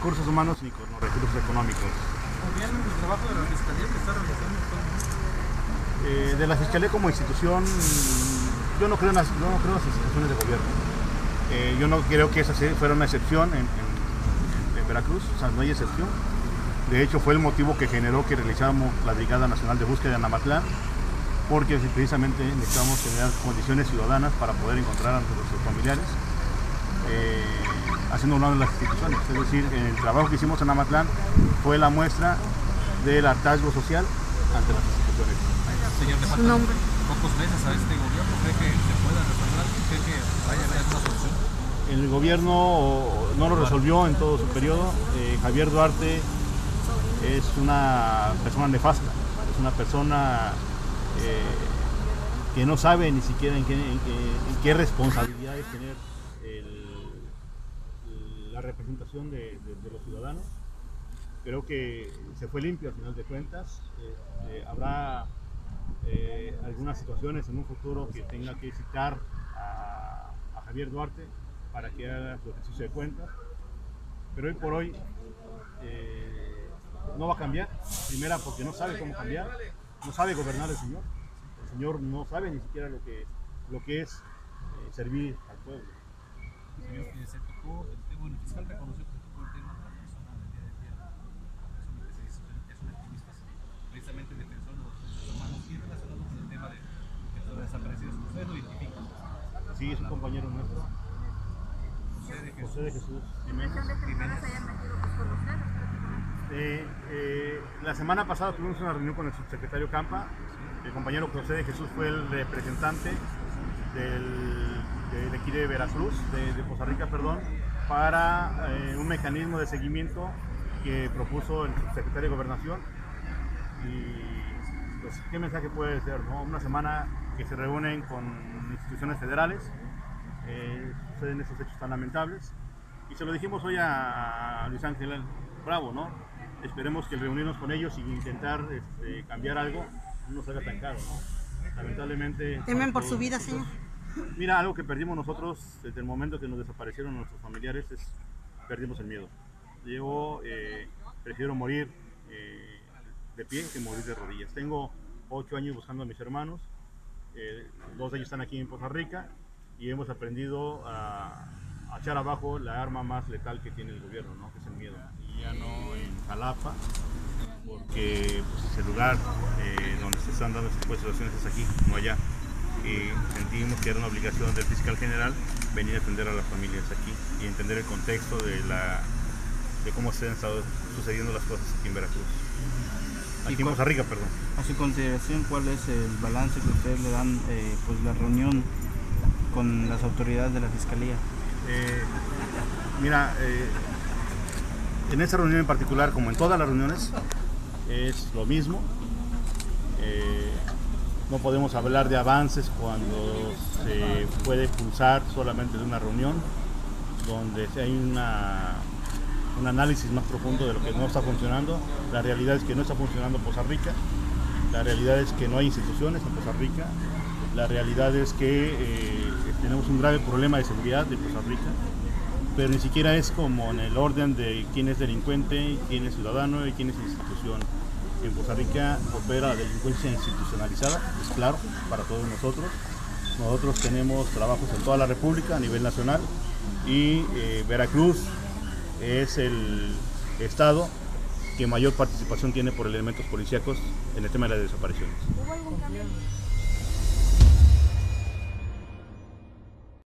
recursos humanos ni con los recursos económicos. ¿Gobierno el trabajo de la Fiscalía que está realizando actualmente? De la Fiscalía como institución, yo no creo en las instituciones de gobierno. Yo no creo que esa fuera una excepción en Veracruz, o sea, no hay excepción. De hecho, fue el motivo que generó que realizáramos la Brigada Nacional de Búsqueda en Amatlán, porque precisamente necesitamos generar condiciones ciudadanas para poder encontrar a nuestros familiares, haciendo honor a las instituciones. Es decir, el trabajo que hicimos en Amatlán fue la muestra del hartazgo social ante las instituciones. Señor, le faltan pocos meses a este gobierno. ¿Cree que se pueda resolver? ¿Cree que vaya a haber una solución? El gobierno no lo resolvió en todo su periodo. Javier Duarte es una persona nefasta, es una persona que no sabe ni siquiera en qué responsabilidad es tener la representación de los ciudadanos. Creo que se fue limpio al final de cuentas. Habrá algunas situaciones en un futuro que tenga que citar a Javier Duarte para que haga su ejercicio de cuentas, pero hoy por hoy no va a cambiar. Primera, porque no sabe cómo cambiar, no sabe gobernar el señor no sabe ni siquiera lo que es servir al pueblo. Señor, se tocó el tema, el fiscal reconoció que se tocó el tema de la persona del día de ayer, la persona que se dice es un activista, precisamente defensor de los derechos humanos, y relacionado con el tema de los desaparecidos. ¿Ustedes lo identifican? Sí, es un compañero nuestro. José de Jesús Jiménez. La semana pasada tuvimos una reunión con el subsecretario Campa. El compañero José de Jesús fue el representante de aquí de Veracruz, de Poza Rica, perdón, para un mecanismo de seguimiento que propuso el subsecretario de Gobernación. Y pues, ¿qué mensaje puede ser, no? Una semana que se reúnen con instituciones federales, suceden esos hechos tan lamentables, y se lo dijimos hoy a Luis Ángel Bravo, ¿no? Esperemos que el reunirnos con ellos y intentar cambiar algo no nos salga tan caro, ¿no? Lamentablemente... ¿Temen por su vida, señor? Mira, algo que perdimos nosotros desde el momento que nos desaparecieron nuestros familiares es perdimos el miedo. Yo prefiero morir de pie que morir de rodillas. Tengo 8 años buscando a mis hermanos, 2 de ellos están aquí en Poza Rica, y hemos aprendido a echar abajo la arma más letal que tiene el gobierno, ¿no? Que es el miedo. Y ya no en Jalapa, porque pues, el lugar donde se están dando estas situaciones es aquí, no allá. Y sentimos que era una obligación del fiscal general venir a atender a las familias aquí y entender el contexto de cómo se han estado sucediendo las cosas aquí en Veracruz. Aquí en Poza Rica, perdón. A su consideración, ¿cuál es el balance que ustedes le dan pues la reunión con las autoridades de la Fiscalía? Mira, en esa reunión en particular, como en todas las reuniones, es lo mismo. No podemos hablar de avances cuando se puede pulsar solamente de una reunión, donde hay un análisis más profundo de lo que no está funcionando. La realidad es que no está funcionando Poza Rica, la realidad es que no hay instituciones en Poza Rica, la realidad es que tenemos un grave problema de seguridad en Poza Rica, pero ni siquiera es como en el orden de quién es delincuente, quién es ciudadano y quién es institución. En Poza Rica opera la delincuencia institucionalizada, es claro, para todos nosotros. Nosotros tenemos trabajos en toda la República a nivel nacional y Veracruz es el estado que mayor participación tiene por elementos policíacos en el tema de las desapariciones. ¿Hubo algún cambio?